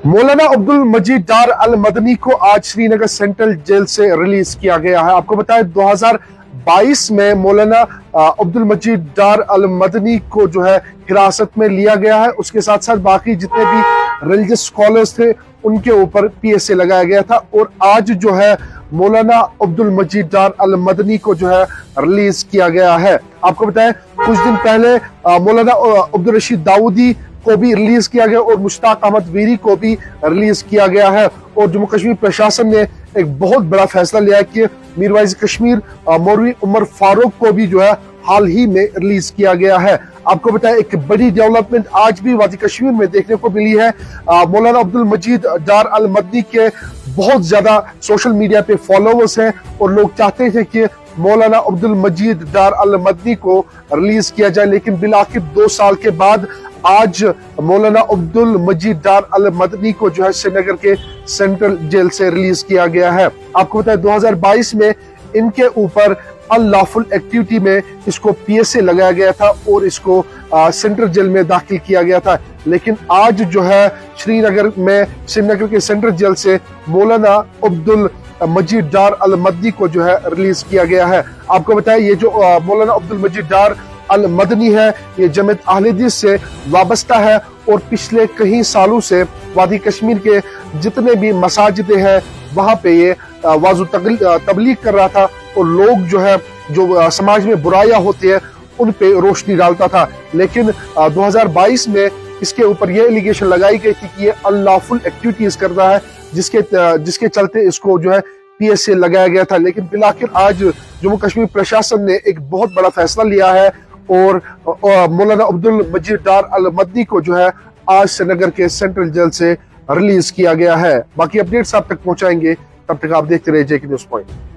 मौलाना अब्दुल मजीद डार अल मदनी को आज Srinagar central jail से रिलीज किया गया है। आपको बताएं 2022 में मौलाना अब्दुल मजीद डार अल मदनी को जो है हिरासत में लिया गया है। उसके साथ साथ बाकी जितने भी रिलीजियस स्कॉलर्स थे उनके ऊपर पीएसए लगाया गया था और आज जो है मौलाना अब्दुल मजीद डार अल मदनी को जो है रिलीज किया गया है। आपको बताएं कुछ दिन पहले मौलाना अब्दुल रशीद दाऊदी को भी रिलीज किया गया और मुश्ताक अहमद वीरी को भी रिलीज किया गया है। और जम्मू कश्मीर प्रशासन ने एक बहुत बड़ा फैसला लिया है कि मीरवाइज कश्मीर मौलवी उमर फारूक को भी जो है हाल ही में रिलीज किया गया है। आपको बताया एक बड़ी डेवलपमेंट आज भी वादी कश्मीर में देखने को मिली है। मौलाना अब्दुल मजीद डार अल मदनी के बहुत ज्यादा सोशल मीडिया पे फॉलोवर्स हैं और लोग चाहते थे कि मौलाना अब्दुल मजीद डार अल मदनी को रिलीज किया जाए, लेकिन बिलाखिर 2 साल के बाद आज मौलाना अब्दुल मजीद डार अल मदनी को जो है श्रीनगर के सेंट्रल जेल से रिलीज किया गया है। आपको बताया 2022 में इनके ऊपर अनलॉफुल एक्टिविटी में इसको पीएसए लगाया गया था और इसको सेंट्रल जेल में दाखिल किया गया था, लेकिन आज जो है श्रीनगर के सेंट्रल जेल से मौलाना अब्दुल मजीद डार अल मदनी को जो है रिलीज किया गया है। आपको बताया ये जो मौलाना अब्दुल मजीद डार अल मदनी है ये जमात अहले हदीस से वाबस्ता है और पिछले कई सालों से वादी कश्मीर के जितने भी मसाजिद हैं वहां पे ये वाज़ो तबलीग कर रहा था और लोग जो है जो समाज में बुराइयां होती है उन पे रोशनी डालता था। लेकिन 2022 में इसके ऊपर ये एलिगेशन लगाई गई थी कि ये अनलॉफुल एक्टिविटीज कर रहा है, जिसके चलते इसको जो है पीएसए लगाया गया था। लेकिन बिलाखिर आज जम्मू कश्मीर प्रशासन ने एक बहुत बड़ा फैसला लिया है और मौलाना अब्दुल मजीद डार अल मदनी को जो है आज श्रीनगर के सेंट्रल जेल से रिलीज किया गया है। बाकी अपडेट्स आप तक पहुंचाएंगे, तब तक आप देखते रहिए जेके न्यूज़ पॉइंट।